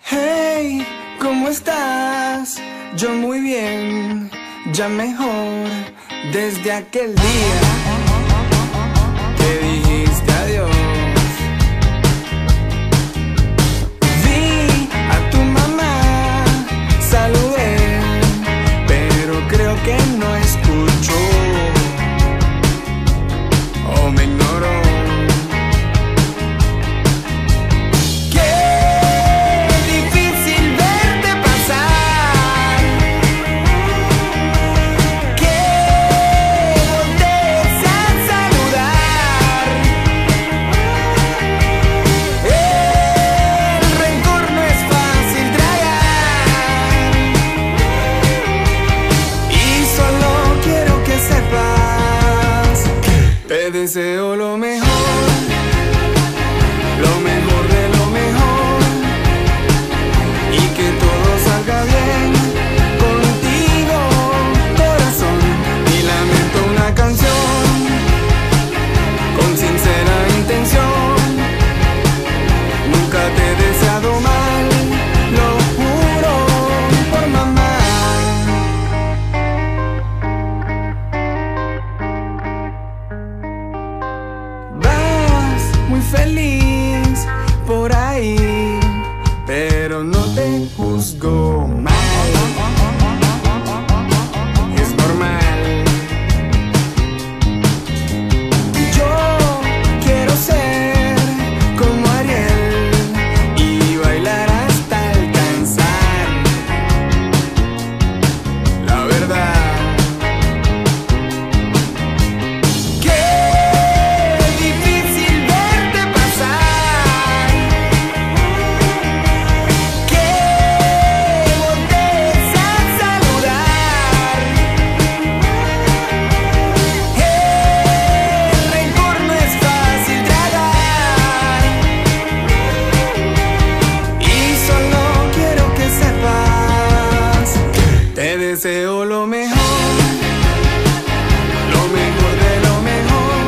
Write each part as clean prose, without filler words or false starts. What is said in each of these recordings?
Hey, ¿cómo estás? Yo muy bien, ya mejor, desde aquel día que dijiste adiós. Vi a tu mamá, saludé, pero creo que no escuchó o me ignoró. Te deseo lo mejor de lo mejor, y que todo salga bien contigo, corazón. Y lamento una canción con sincera intención. Nunca te he deseado mal, lo juro por mamá. Muy feliz por ahí, pero no te juzgo mal. Es normal. Yo quiero ser como Ariel y bailar hasta alcanzar la verdad. Te deseo lo mejor de lo mejor,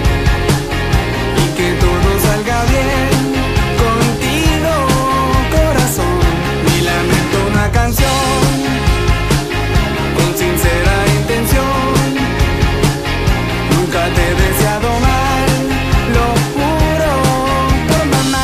y que todo salga bien contigo, corazón. Y lamento una canción con sincera intención. Nunca te he deseado mal, lo juro por mamá.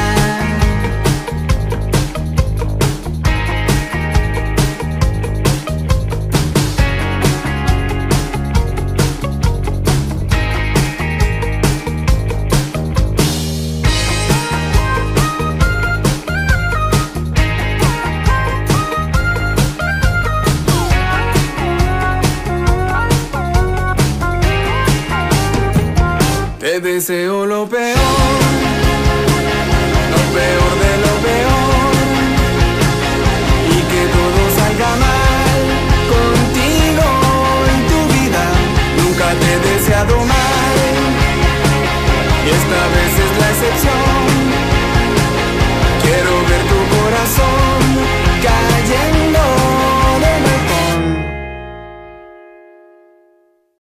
Te deseo lo peor de lo peor, y que todo salga mal contigo en tu vida. Nunca te he deseado mal, y esta vez es la excepción.